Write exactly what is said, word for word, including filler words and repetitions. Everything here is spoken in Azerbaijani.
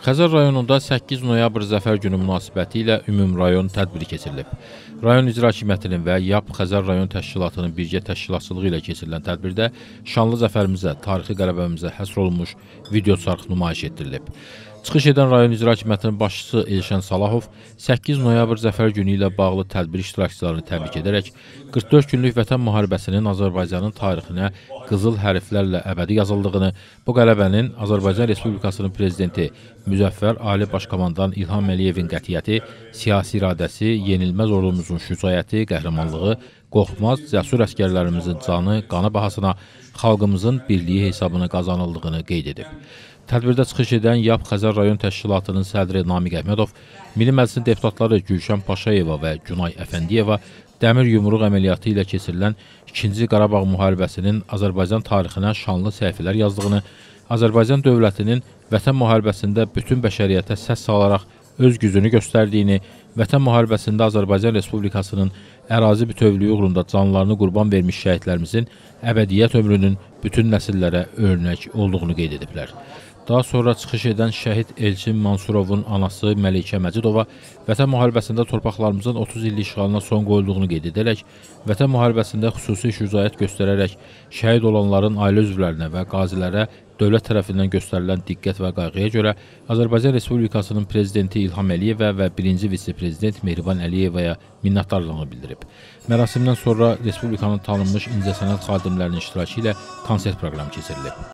Xəzər rayonunda səkkiz noyabr Zəfər günü münasibəti ilə ümumrayon tədbiri keçirilib. Rayon İcra Hakimiyyətinin və YAP Xəzər rayon təşkilatının birgə təşkilatçılığı ilə keçirilən tədbirdə şanlı zəfərimizə, tarixi qələbəmizə həsr olunmuş video çarx nümayiş etdirilib. Çıxış edən rayon İcra Hakimiyyətinin başçısı Elşən Salahov səkkiz noyabr Zəfər günü ilə bağlı tədbir iştirakçılarını təbrik edərək qırx dörd günlük Vətən müharibəsinin Azərbaycanın tarixinə qızıl hərflərlə əbədi yazıldığını, bu qələbənin Azərbaycan Respublikasının prezidenti Müzəffər Ali Başkomandan İlham Əliyevin qətiyyəti, siyasi iradəsi, yenilməz ordumuzun şücaəti, qəhrəmanlığı, qorxmaz, cəsur əsgərlərimizin canı, qanı bahasına xalqımızın birliyi hesabına qazanıldığını qeyd edib. Tədbirdə çıxış edən YAP Xəzər rayon təşkilatının sədri Namiq Əhmədov, Milli Məclisin deputatları Gülşən Paşayeva və Günay Əfəndiyeva dəmir yumruq əməliyyatı ilə keçirilən ikinci Qarabağ müharibəsinin Azərbaycan tarixinə şanlı səhifələr yazdığını, Azərbaycan dövlətinin Vətən müharibəsində bütün bəşəriyyətə səs salaraq öz gücünü göstərdiyini, Vətən müharibəsində Azərbaycan Respublikasının ərazi bütövlüyü uğrunda canlarını qurban vermiş şəhidlərimizin əbədiyyət ömrünün bütün nəsillərə örnək olduğunu qeyd ediblər. Daha sonra çıxış edən şəhid Elçin Mansurovun anası Məlikə Məcidova Vətən müharibəsində torpaqlarımızın otuz illik işğalına son qoyulduğunu qeyd edərək, Vətən müharibəsində xüsusi şücaət göstərərək şəhid olanların ailə üzvlərinə və qazilərə dövlət tərəfindən göstərilən diqqət və qayğıya görə Azərbaycan Respublikasının prezidenti İlham Əliyevə və birinci vitse-prezident Mehriban Əliyevaya minnətdarlığını bildirib. Mərasimdən sonra Respublikanın tanınmış incəsənət xadimlərinin iştirakı ilə konsert proqramı keçirilib.